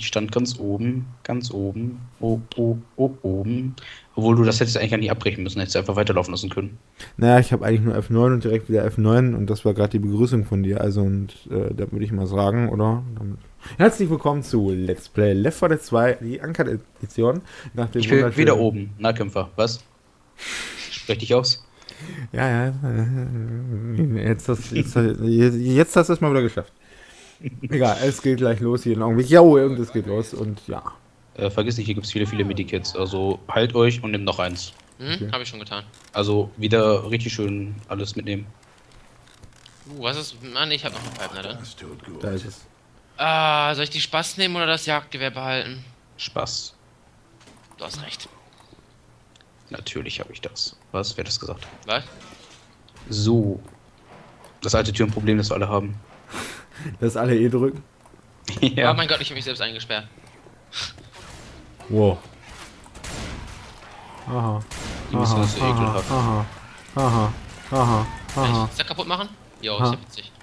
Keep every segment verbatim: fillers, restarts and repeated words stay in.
Ich stand ganz oben, ganz oben, oh, oh, oh, oben. Obwohl du das hättest eigentlich gar nicht abbrechen müssen, hättest du einfach weiterlaufen lassen können. Naja, ich habe eigentlich nur F neun und direkt wieder F neun und das war gerade die Begrüßung von dir. Also, und äh, da würde ich mal sagen, oder? Damit herzlich willkommen zu Let's Play Left four Dead zwei, die Uncut-Edition. Ich will wieder oben, Nahkämpfer, was? Sprech dich aus. Ja, ja, jetzt hast, jetzt, jetzt hast du es mal wieder geschafft. Egal, es geht gleich los, jeden Augenblick. Ja, und es geht los und ja. Äh, vergiss nicht, hier gibt es viele, viele Medikits. Also halt euch und nehmt noch eins. Hm, Okay. habe ich schon getan. Also wieder richtig schön alles mitnehmen. Uh, was ist... Mann, ich habe noch einen Pipe, ne? Da ist es. Ah, soll ich die Spaß nehmen oder das Jagdgewehr behalten? Spaß. Du hast recht. Natürlich habe ich das. Was? Wer hat das gesagt? Was? So. Das alte Türenproblem, das wir alle haben. Dass alle E drücken. Oh mein Gott, ich habe mich selbst eingesperrt. Wow. Aha. Die müssen das so ekelhaft. Aha. Aha. Aha. Kann Aha. ich das kaputt machen? Jo, Aha. ist ja witzig.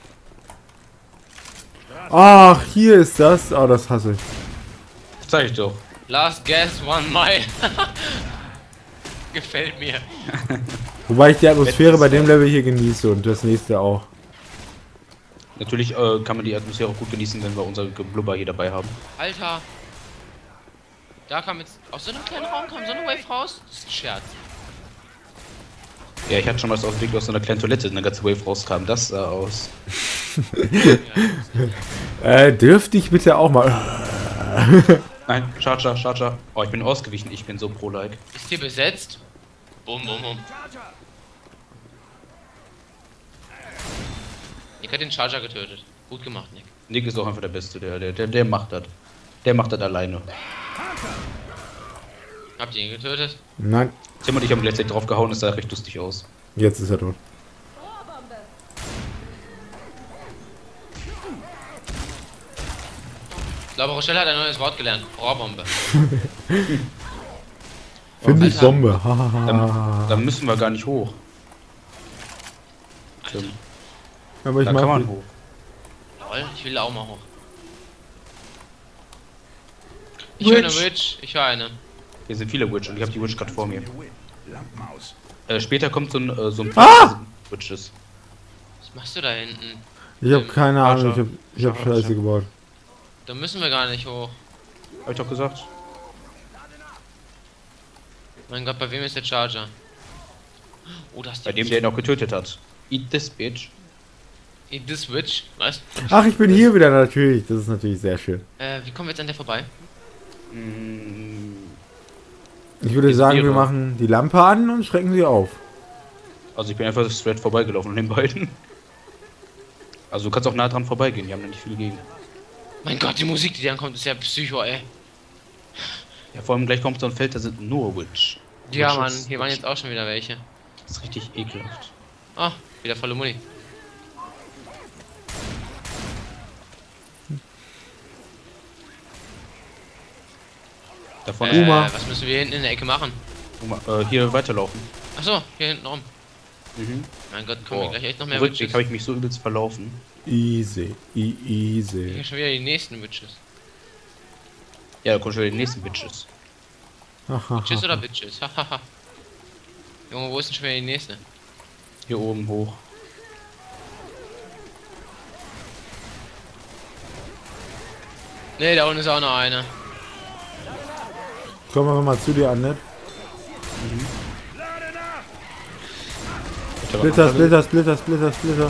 Ach, hier ist das. Oh, das hasse ich. Zeig ich doch. Last guess, one mile. Gefällt mir. Wobei ich die Atmosphäre bei dem Level hier genieße und das nächste auch. Natürlich äh, kann man die Atmosphäre auch gut genießen, wenn wir unser Blubber hier dabei haben. Alter. Da kam jetzt... Aus so einem kleinen Raum kam so eine Wave raus? Das ist ein Scherz. Ja, ich hatte schon mal das Ausblick aus so einer kleinen Toilette, eine ganze Wave rauskam. Das sah aus. Ja. Äh, dürfte ich bitte auch mal... Nein, Charger, Charger. Oh, ich bin ausgewichen, ich bin so pro-like. Ist hier besetzt? Bum, bum, bum. Nick hat den Charger getötet. Gut gemacht, Nick. Nick ist auch einfach der Beste, der, der, der, der macht das. Der macht das alleine. Habt ihr ihn getötet? Nein, Tim und ich haben letztlich drauf gehauen, das sah recht lustig aus. jetzt ist er tot. Ich glaube, Rochelle hat ein neues Wort gelernt. Rohrbombe. Finde ich Alter. Bombe. Dann, Hahaha. dann müssen wir gar nicht hoch. Tim, Aber ich da kann mach man die- hoch. Lol, ich will auch mal hoch. Ich höre eine Witch. Witch. Ich höre eine. Hier sind viele Witch und ich habe die Witch gerade vor mir. Äh, später kommt so ein, äh, so ein Ah! Witches. Was machst du da hinten? Ich habe keine Ahnung, ich Charger. habe ich hab Charger. Scheiße gebaut. Da müssen wir gar nicht hoch. Hab ich doch gesagt. Mein Gott, bei wem ist der Charger? Oh, das ist Bei dem, der ihn auch getötet hat. Eat this bitch. Eat this Witch. Was? Ach, ich bin hier wieder natürlich. Das ist natürlich sehr schön. Äh, wie kommen wir jetzt an der vorbei? Mm, Ich würde Ist sagen, wir ihre. machen die Lampe an und schrecken sie auf. Also ich bin einfach straight vorbeigelaufen an den beiden. Also du kannst auch nah dran vorbeigehen, die haben da nicht viel gegen. Mein Gott, die Musik, die dann kommt, ist ja Psycho, ey. Ja, vor allem gleich kommt so ein Feld, da sind nur Witch. Ja, Witches. Mann, hier waren jetzt auch schon wieder welche. Das ist richtig ekelhaft. Oh, wieder volle Muni. Da vorne Äh, Uma. was müssen wir hinten in der Ecke machen? äh, hier weiterlaufen. Achso, hier hinten rum. Mhm. Mein Gott, kommen Oh. hier gleich echt noch mehr Rückweg Witches. habe ich mich so übelst verlaufen. Easy. E easy. Hier schon wieder die nächsten Witches. Ja, da kommen schon wieder die nächsten Bitches. Witches oder Witches? Hahaha. Junge, wo ist denn schon wieder die nächste? Hier oben hoch. Ne, da unten ist auch noch eine. Kommen wir mal zu dir, Annette. Splitter, Splitter, Splitter, Splitter, Splitter.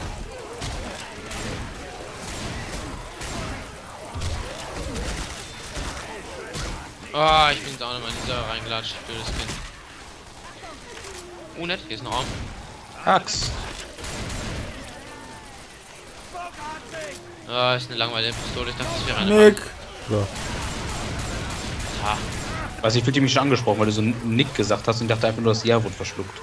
Oh, ich bin jetzt auch nochmal in dieser reingelatscht, blödes Kind. Oh, nett, hier ist ein Raum. Axt. Ah, ist eine langweilige Pistole. Ich dachte, das wäre eine. Nick. So. Ha. Also ich fühlte mich schon angesprochen, weil du so Nick gesagt hast und dachte einfach nur, das Ja wurde verschluckt.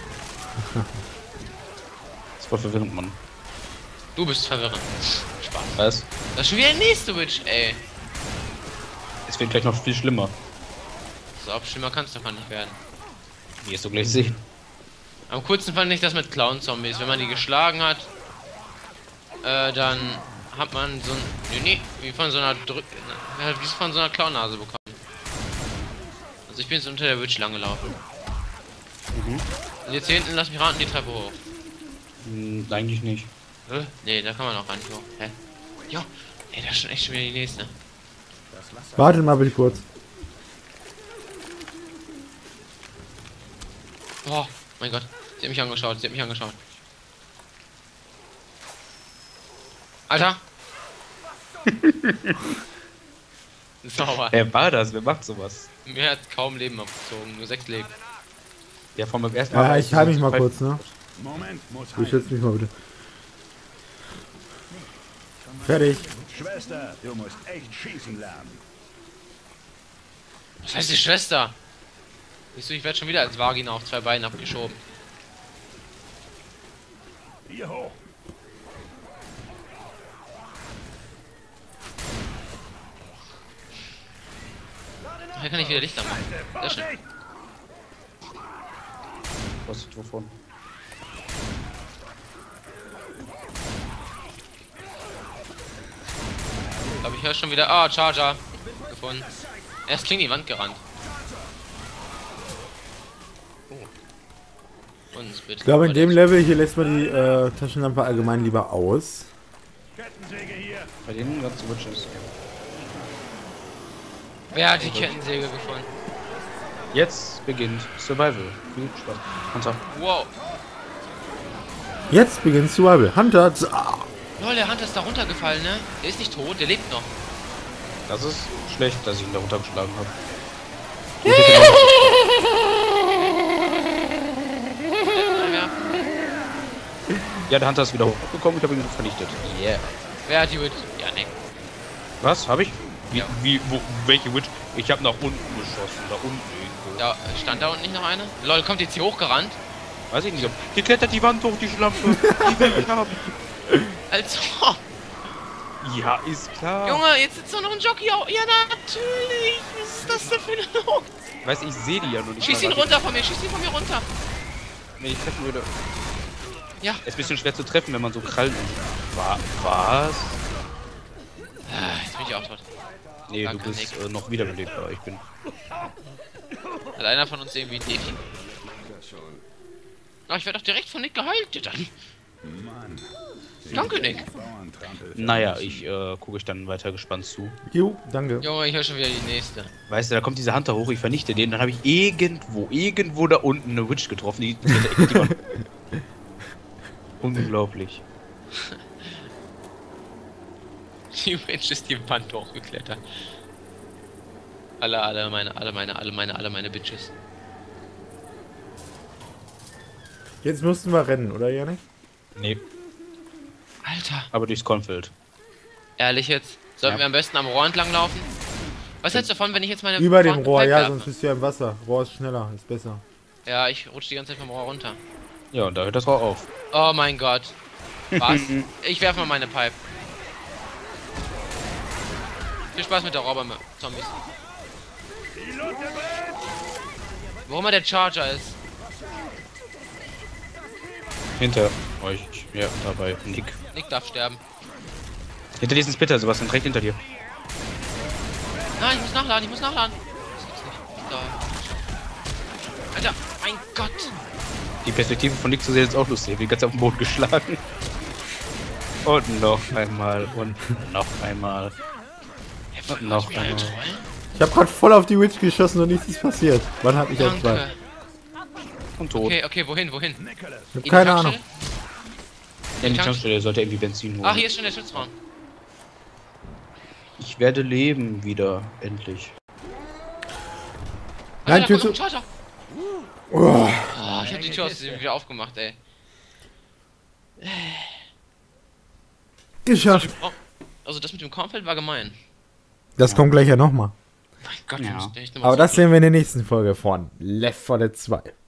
Das war verwirrend, Mann. Du bist verwirrend. Spaß. Was? Das ist schon wieder der nächste Witch, ey. Es wird gleich noch viel schlimmer. So, ob schlimmer kann es doch gar nicht werden. Wie wirst du gleich sehen. Am coolsten fand ich das mit Clown-Zombies. Wenn man die geschlagen hat, äh, dann hat man so ein. Nee, nee, wie von so einer Drück. Ja, wie von so einer Klaunase bekommen. Also ich bin jetzt unter der Witch lang gelaufen. Mhm. Und jetzt hier hinten, lass mich raten, die Treppe hoch. Hm, eigentlich nicht. Hä? Nee, da kann man auch gar nicht hoch. Hä? Jo, ey, da ist schon echt schon wieder die nächste. Wartet mal bitte kurz. Oh, mein Gott. Sie hat mich angeschaut, sie hat mich angeschaut. Alter! Sauber. Wer war das? Wer macht sowas? Mir hat kaum Leben abgezogen, nur sechs Leben. Ja, von meinem ersten Mal. Ja, ich halte mich mal kurz, ne? Moment, muss Ich schütze mich mal bitte. Fertig. Schwester, du musst echt schießen lernen. Was heißt die Schwester? Siehst du, ich werde schon wieder als Vagina auf zwei Beinen abgeschoben. Hier hoch. Hier kann ich wieder Licht anmachen. Sehr schön. Was ist wovon? Ich glaube, ich höre schon wieder. Ah, Charger. Gefunden. Er ist gegen die Wand gerannt. Oh. Und bitte. Ich glaube, in dem Level hier lässt man die äh, Taschenlampe allgemein lieber aus. Kettensäge hier. Bei denen ganzen Witches. Wer hat die Kettensäge gefunden? Jetzt beginnt Survival. Viel Spaß. Hunter. Wow. Jetzt beginnt Survival. Hunter. Ah. Lol, der Hunter ist da runtergefallen, ne? Der ist nicht tot, der lebt noch. Das ist schlecht, dass ich ihn da runtergeschlagen habe. Ja. Ja, der Hunter ist wieder hochgekommen, ich habe ihn vernichtet. Yeah. Wer hat die Witch? Ja, ne. Was? Habe ich? Wie, Ja. wie, wo, welche Witch? Ich habe nach unten geschossen, da unten irgendwo. Da stand da unten nicht noch eine? Lol, kommt jetzt hier hochgerannt? Weiß ich nicht. Die klettert die Wand hoch, die Schlampe. Die will ich haben. Also, Ja, ist klar. Junge, jetzt sitzt doch noch ein Jockey auf. Ja, natürlich. Was ist das denn für eine Not? Weiß ich sehe die ja nur nicht. Schieß ihn runter von mir, schieß ihn von mir runter. Wenn ich treffen würde. Ja. Ist ein bisschen schwer zu treffen, wenn man so Krallen. Wa was? Ah, jetzt bin ich auch tot. Nee, Danke, du bist äh, noch wiederbelebbar. Ich bin. Hat einer von uns irgendwie ein Defi? Ach, ich werde doch direkt von Nick geheilt. Ja, dann. Mann. Danke, Nick. Bauerntrampel. Naja, ich äh, gucke ich dann weiter gespannt zu. Jo, danke. Junge, ich höre schon wieder die nächste. Weißt du, da kommt dieser Hunter hoch, ich vernichte den, dann habe ich irgendwo, irgendwo da unten eine Witch getroffen, die, die, die, die war unglaublich. Die Mensch ist die Wand hochgeklettert. Alle, alle meine, alle meine, alle meine, alle meine Bitches. Jetzt müssten wir rennen, oder Janik? Nee, Alter, aber durchs Kornfeld. ehrlich jetzt? Sollten Ja. wir am besten am Rohr entlang laufen? Was hältst du davon, wenn ich jetzt meine... Über dem Pipe Rohr, ja, werfe? sonst bist du ja im Wasser. Rohr ist schneller, ist besser. Ja, ich rutsche die ganze Zeit vom Rohr runter. Ja, und da hört das Rohr auf. Oh mein Gott. Was? Ich werfe mal meine Pipe. Viel Spaß mit der Robber, Zombies. Wo immer der Charger ist. Hinter euch, ja, dabei, Nick. Nick darf sterben. Hinter dir ist ein Splitter, Sebastian, direkt hinter dir. Nein, ich muss nachladen, ich muss nachladen. Das gibt's nicht. Da. Alter, mein Gott. Die Perspektive von Nick zu sehen ist auch lustig, wie ganz auf den Boden geschlagen. Und noch einmal, und noch einmal. Und noch Ich bin ein einmal. Troll. Ich habe gerade voll auf die Witch geschossen und nichts ist passiert. Wann hab ich jetzt zwei? Danke. Und tot. Okay, okay, wohin, wohin? Ich In hab die keine Tankstelle? Ahnung. Ja, die Tankstelle sollte irgendwie Benzin holen. Ah, hier ist schon der Schutzraum. Ich werde leben wieder, endlich. Nein, Alter, Tür da kommt zu. noch ein Charger. Oh, Ah, ich hab die Tür aus dem wieder aufgemacht, ey. geschafft. Oh, also das mit dem Kornfeld war gemein. Das kommt gleich ja nochmal. Mein Gott, Ja. wir müssen echt nochmal Aber das sehen wir in der nächsten Folge von Left four Dead zwei.